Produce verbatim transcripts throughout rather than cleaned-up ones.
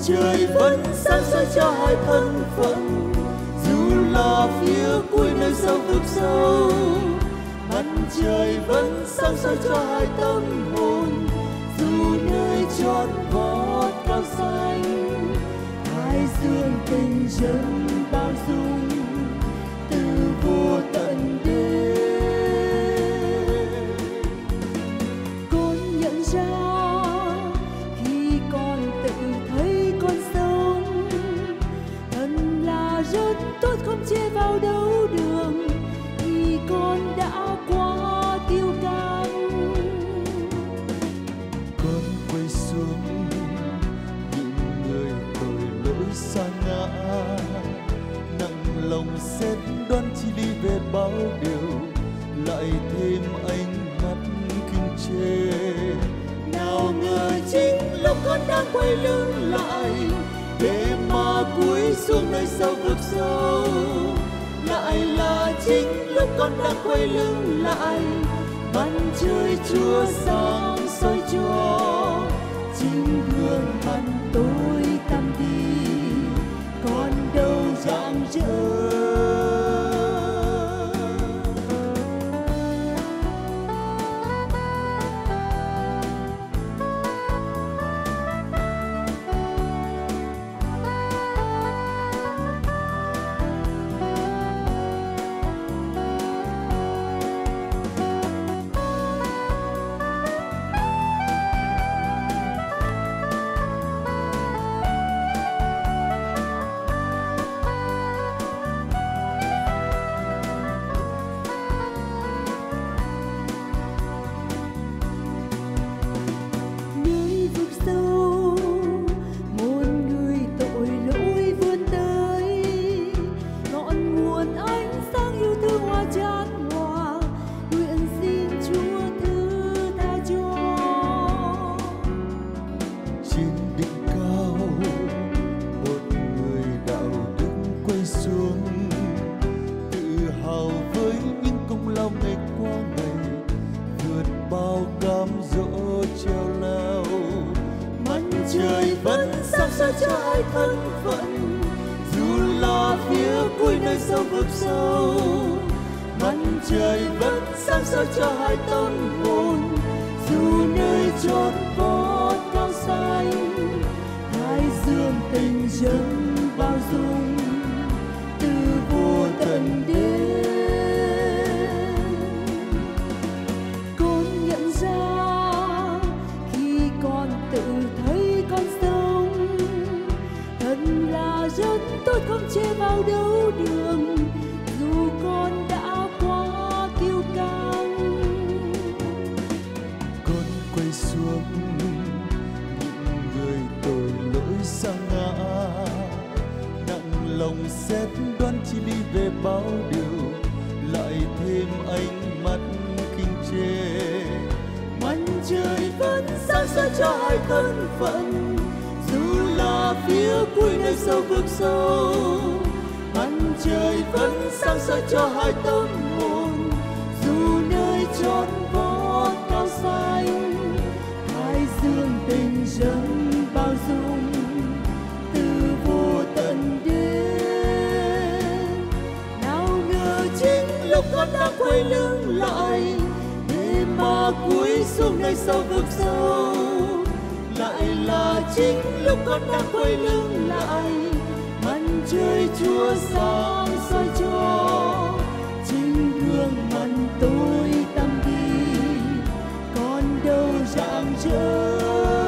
trời vẫn sáng soi cho hai thân phận, dù là phía cuối nơi sâu vực sâu. Mặt trời vẫn sáng soi cho hai tâm hồn, dù nơi chót vót cao xanh. Thái dương tình dân bao dung, từ vô tận đến. Con nhận ra khi con tự thấy con sống, thật là rất tốt, không chê vào đâu đường khi con đã quá kiêu căng. Con quay xuống những người tội lỗi sa ngã, nặng lòng xét đoán chi đi về bao điều, lại thêm ánh mắt kinh chê. Nào ngờ chính lúc con đang quay lưng lại, để mà cúi xuống nơi sâu vực sâu. Lại là chính lúc con đang quay lưng lại, mặt trời Chúa sáng soi cho chính gương mặt tối tăm đi, còn đâu rạng rỡ. Trời vẫn sáng soi cho hai thân phận, dù là phía cuối nơi sâu vực sâu. Mặt trời vẫn sáng soi cho hai tâm hồn, dù nơi chót vót cao xanh. Thái dương tình dân bao dung, từ vô tận đến. Con nhận ra khi con tự thấy con sống, thật là rất tốt, không chê vào đâu đường dù con đã quá kiêu căng. Con quay xuống những người tội lỗi sa ngã, nặng lòng xét đoán chi ly về bao điều, lại thêm ánh mắt kinh chê. Mặt trời vẫn sáng soi cho hai thân phận, dù là phía cuối nơi sâu vực sâu. Mặt trời vẫn sáng soi cho hai tâm hồn, dù nơi chót vót cao xanh. Thái dương tình dân bao dung, từ vô tận đến. Nào ngờ chính lúc con đang quay lưng lại, để mà cúi xuống nơi sâu vực sâu. Lại là chính lúc con đang quay lưng lại, mặt trời Chúa sáng soi cho chính gương mặt tối tăm đi, còn đâu rạng rỡ.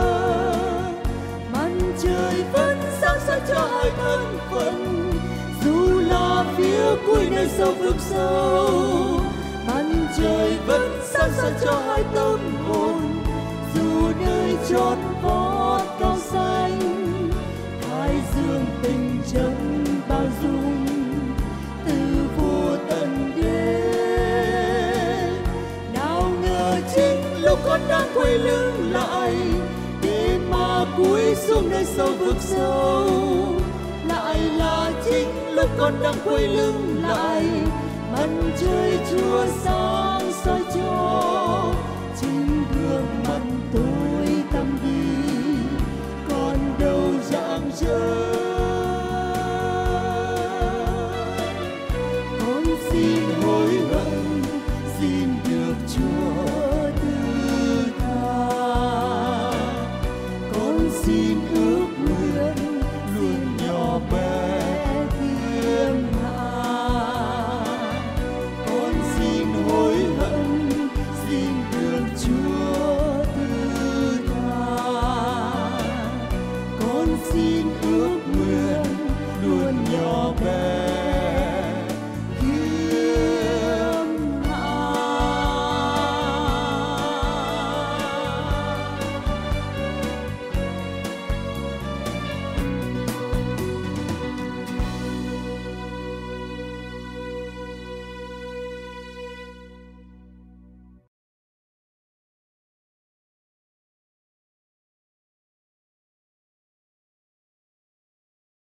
Mặt trời vẫn sáng soi cho hai thân phận, dù là phía cuối nơi sâu vực sâu. Mặt trời vẫn sáng soi cho hai tâm hồn, dù nơi chót vót cao xanh. Thái dương tình chân bao dung, từ vô tận đến. Nào ngờ chính lúc con đang quay lưng lại, để mà cúi xuống nơi sâu vực sâu. Lại là chính lúc con đang quay lưng lại, mặt trời Chúa sáng soi cho chính gương mặt tối tăm đi, còn đâu rạng xin ước nguyện